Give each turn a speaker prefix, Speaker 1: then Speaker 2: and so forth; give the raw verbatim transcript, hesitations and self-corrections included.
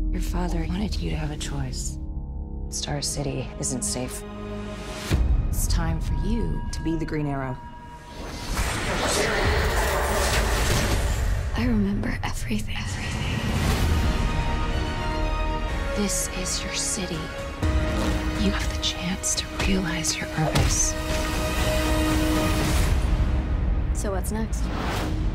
Speaker 1: Your father wanted you to have a choice. Star City isn't safe. It's time for you to be the Green Arrow.
Speaker 2: I remember everything. Everything.
Speaker 1: This is your city. You have the chance to realize your purpose.
Speaker 2: So what's next?